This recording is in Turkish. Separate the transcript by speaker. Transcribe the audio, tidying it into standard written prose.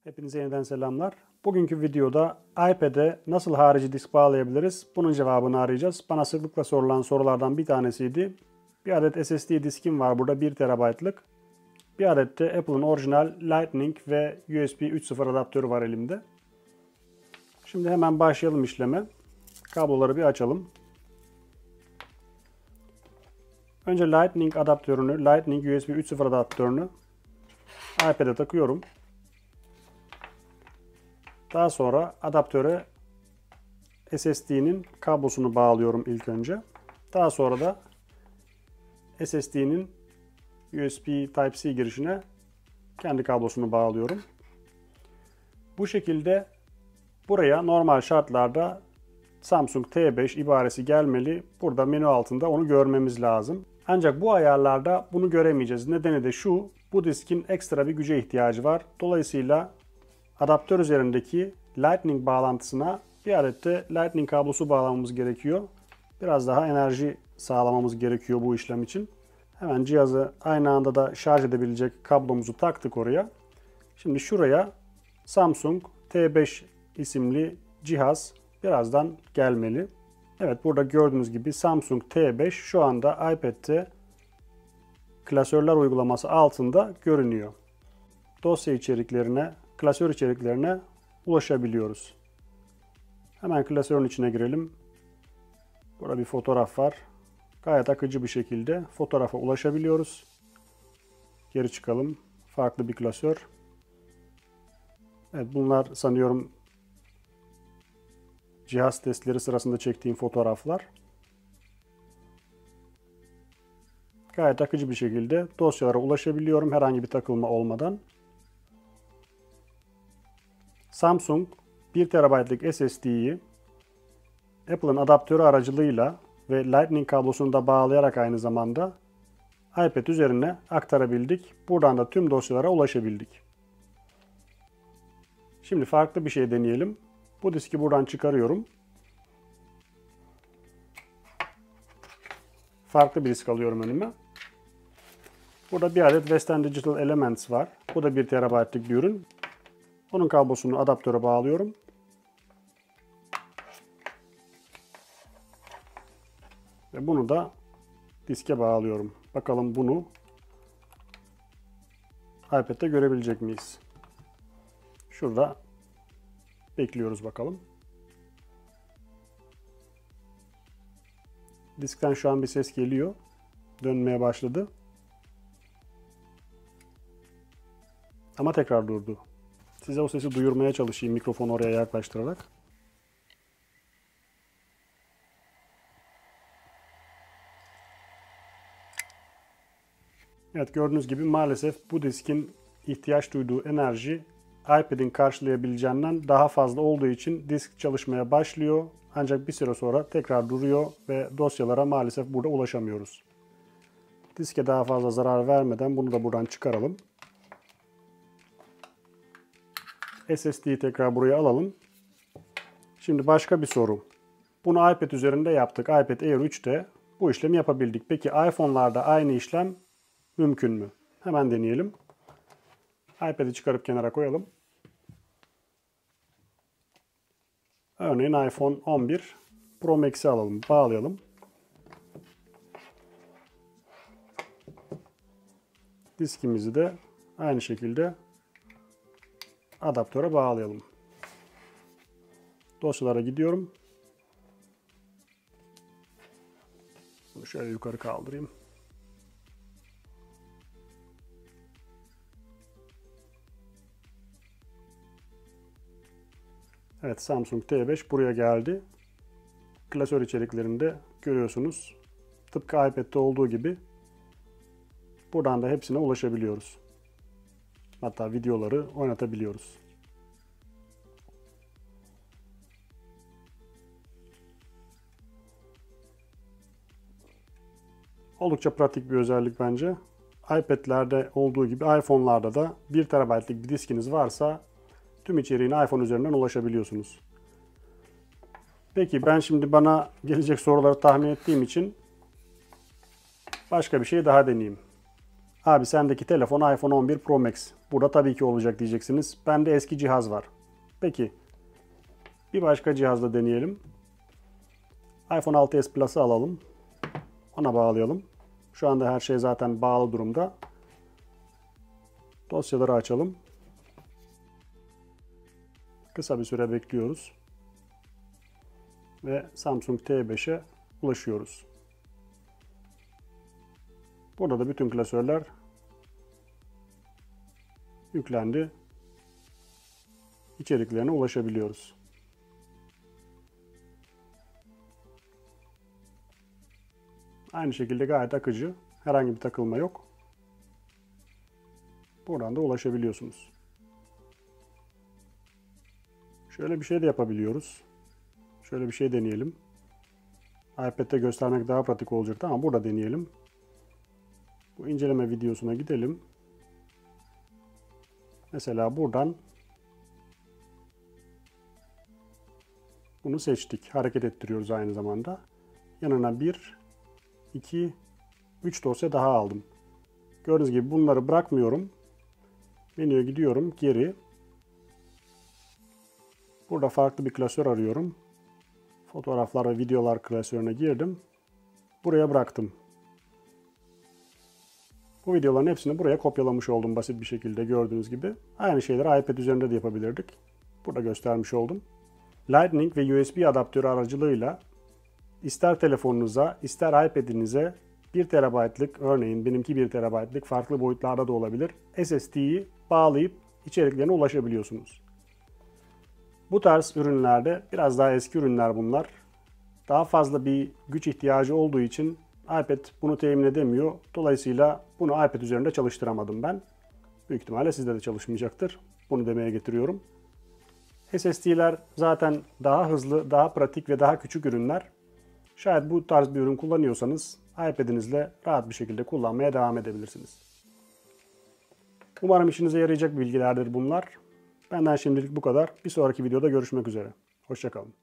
Speaker 1: Hepinize yeniden selamlar. Bugünkü videoda iPad'e nasıl harici disk bağlayabiliriz? Bunun cevabını arayacağız. Bana sıklıkla sorulan sorulardan bir tanesiydi. Bir adet SSD diskim var burada 1 TB'lık. Bir adet de Apple'ın orijinal Lightning ve USB 3.0 adaptörü var elimde. Şimdi hemen başlayalım işleme. Kabloları bir açalım. Önce Lightning adaptörünü, Lightning USB 3.0 adaptörünü iPad'e takıyorum. Daha sonra adaptöre SSD'nin kablosunu bağlıyorum ilk önce. Daha sonra da SSD'nin USB Type-C girişine kendi kablosunu bağlıyorum. Bu şekilde buraya normal şartlarda Samsung T5 ibaresi gelmeli. Burada menü altında onu görmemiz lazım. Ancak bu ayarlarda bunu göremeyeceğiz. Nedeni de şu, bu diskin ekstra bir güce ihtiyacı var. Dolayısıyla adaptör üzerindeki Lightning bağlantısına bir adet de Lightning kablosu bağlamamız gerekiyor. Biraz daha enerji sağlamamız gerekiyor bu işlem için. Hemen cihazı aynı anda da şarj edebilecek kablomuzu taktık oraya. Şimdi şuraya Samsung T5 isimli cihaz birazdan gelmeli. Evet, burada gördüğünüz gibi Samsung T5 şu anda iPad'te klasörler uygulaması altında görünüyor. Dosya içeriklerine, klasör içeriklerine ulaşabiliyoruz. Hemen klasörün içine girelim. Burada bir fotoğraf var. Gayet akıcı bir şekilde fotoğrafa ulaşabiliyoruz. Geri çıkalım. Farklı bir klasör. Evet, bunlar sanıyorum cihaz testleri sırasında çektiğim fotoğraflar. Gayet akıcı bir şekilde dosyalara ulaşabiliyorum herhangi bir takılma olmadan. Samsung 1 TB'lık SSD'yi Apple'ın adaptörü aracılığıyla ve Lightning kablosunu da bağlayarak aynı zamanda iPad üzerine aktarabildik. Buradan da tüm dosyalara ulaşabildik. Şimdi farklı bir şey deneyelim. Bu diski buradan çıkarıyorum. Farklı bir disk alıyorum önüme. Burada bir adet Western Digital Elements var. Bu da 1 TB'lık bir ürün. Onun kablosunu adaptöre bağlıyorum. Ve bunu da diske bağlıyorum. Bakalım bunu iPad'de görebilecek miyiz? Şurada bekliyoruz bakalım. Diskten şu an bir ses geliyor. Dönmeye başladı. Ama tekrar durdu. Size o sesi duyurmaya çalışayım mikrofonu oraya yaklaştırarak. Evet, gördüğünüz gibi maalesef bu diskin ihtiyaç duyduğu enerji iPad'in karşılayabileceğinden daha fazla olduğu için disk çalışmaya başlıyor. Ancak bir süre sonra tekrar duruyor ve dosyalara maalesef burada ulaşamıyoruz. Diske daha fazla zarar vermeden bunu da buradan çıkaralım. SSD'yi tekrar buraya alalım. Şimdi başka bir soru. Bunu iPad üzerinde yaptık. iPad Air 3'te bu işlemi yapabildik. Peki iPhone'larda aynı işlem mümkün mü? Hemen deneyelim. iPad'i çıkarıp kenara koyalım. Örneğin iPhone 11 Pro Max'i alalım, bağlayalım. Diskimizi de aynı şekilde adaptöre bağlayalım. Dosyalara gidiyorum. Bunu şöyle yukarı kaldırayım. Evet, Samsung T5 buraya geldi. Klasör içeriklerinde görüyorsunuz. Tıpkı iPad'de olduğu gibi buradan da hepsine ulaşabiliyoruz. Hatta videoları oynatabiliyoruz. Oldukça pratik bir özellik bence. iPad'lerde olduğu gibi iPhone'larda da 1 TB'lık bir diskiniz varsa tüm içeriğine iPhone üzerinden ulaşabiliyorsunuz. Peki ben şimdi bana gelecek soruları tahmin ettiğim için başka bir şey daha deneyeyim. Abi sendeki telefon iPhone 11 Pro Max. Burada tabii ki olacak diyeceksiniz. Bende eski cihaz var. Peki bir başka cihazla deneyelim. iPhone 6s Plus'ı alalım. Ona bağlayalım. Şu anda her şey zaten bağlı durumda. Dosyaları açalım. Kısa bir süre bekliyoruz. Ve Samsung T5'e ulaşıyoruz. Burada da bütün klasörler yüklendi. İçeriklerine ulaşabiliyoruz. Aynı şekilde gayet akıcı. Herhangi bir takılma yok. Buradan da ulaşabiliyorsunuz. Şöyle bir şey de yapabiliyoruz. Şöyle bir şey deneyelim. iPad'de göstermek daha pratik olacaktı ama burada deneyelim. Bu inceleme videosuna gidelim. Mesela buradan bunu seçtik. Hareket ettiriyoruz aynı zamanda. Yanına 1, 2, 3 dosya daha aldım. Gördüğünüz gibi bunları bırakmıyorum. Menüye gidiyorum. Geri. Burada farklı bir klasör arıyorum. Fotoğraflar ve videolar klasörüne girdim. Buraya bıraktım. Bu videoların hepsini buraya kopyalamış oldum basit bir şekilde gördüğünüz gibi. Aynı şeyleri iPad üzerinde de yapabilirdik. Burada göstermiş oldum. Lightning ve USB adaptörü aracılığıyla ister telefonunuza ister iPad'inize 1 TB'lık örneğin benimki 1 TB'lık farklı boyutlarda da olabilir SSD'yi bağlayıp içeriklerine ulaşabiliyorsunuz. Bu tarz ürünlerde biraz daha eski ürünler bunlar. Daha fazla bir güç ihtiyacı olduğu için iPad bunu temin edemiyor. Dolayısıyla bunu iPad üzerinde çalıştıramadım ben. Büyük ihtimalle sizde de çalışmayacaktır. Bunu demeye getiriyorum. SSD'ler zaten daha hızlı, daha pratik ve daha küçük ürünler. Şayet bu tarz bir ürün kullanıyorsanız iPad'inizle rahat bir şekilde kullanmaya devam edebilirsiniz. Umarım işinize yarayacak bilgilerdir bunlar. Benden şimdilik bu kadar. Bir sonraki videoda görüşmek üzere. Hoşça kalın.